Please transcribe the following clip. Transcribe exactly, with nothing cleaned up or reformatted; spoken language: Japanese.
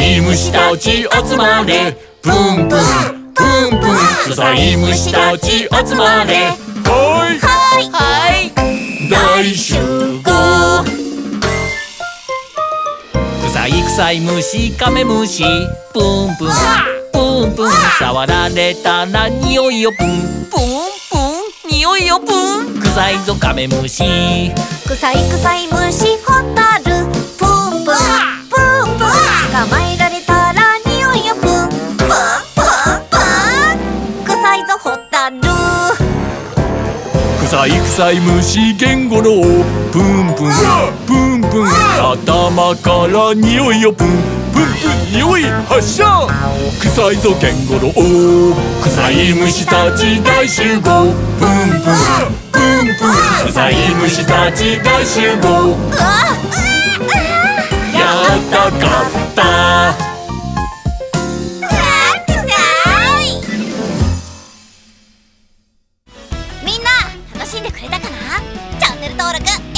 い虫たち集まれ、プンプンプンプン。臭い虫たち集まれ、はいはいはい大集合。 臭い臭い虫カメムシ、プンプンプンプン。触られたら匂いよプンプンプン匂いよプン。 臭いぞカメムシ。 臭い臭い虫ホタル、プンプンプンプン。捕まえられたら匂いよプンプンプンプン。臭いぞホタル。 臭い臭い虫ゲンゴロウ、プンプンプンプン。頭から匂いよプンプンプン。匂い発射。臭いぞゲンゴロウ、臭い虫たち大集合、プンプンプンプン。臭い虫たち大集合。やった勝った。 みんな楽しんでくれたかな。チャンネル登録